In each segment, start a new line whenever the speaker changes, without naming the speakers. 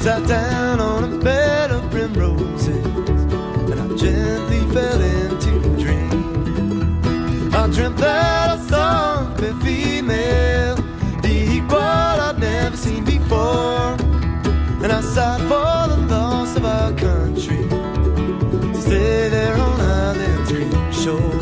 Sat down on a bed of primroses, and I gently fell into a dream. I dreamt that I saw a fair female, the equal I'd never seen before, and I sighed for the loss of our country, to stay there on Island's green shore.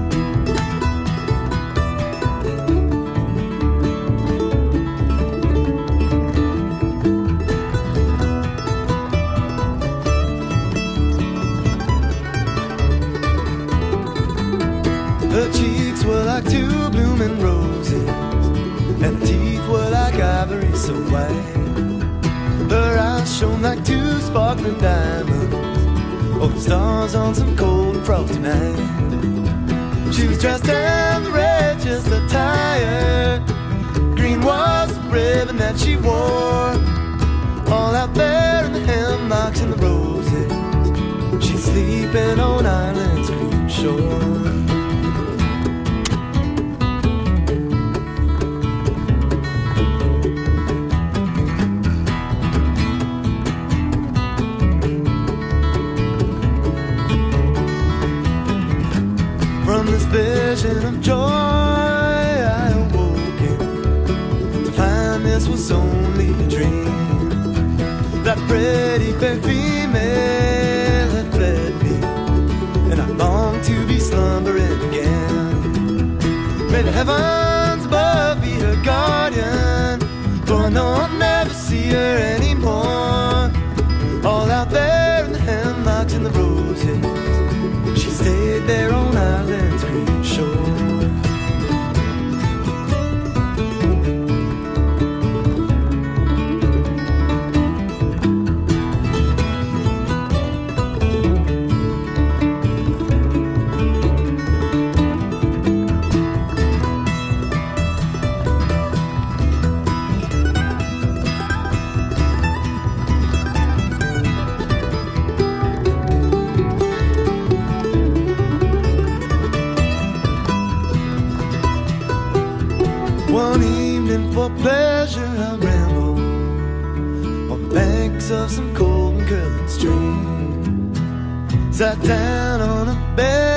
Her cheeks were like two blooming roses, and her teeth were like ivory so white. Her eyes shone like two sparkling diamonds, oh, the stars on some cold and frosty night. She was dressed in the red, just attire. Green was the ribbon that she wore. All out there in the hemlocks and the roses, she's sleeping on Island's green shore. From this vision of joy I awoke to find this was only a dream. That pretty fair female had fled me, and I longed to be slumbering again. May the heavens above be her guardian, for I know I'll never see her anymore. All out there in the hemlocks and the roses, she stayed there on Island's green shore. One evening for pleasure I rambled on the banks of some cold and curling stream. Sat down on a bed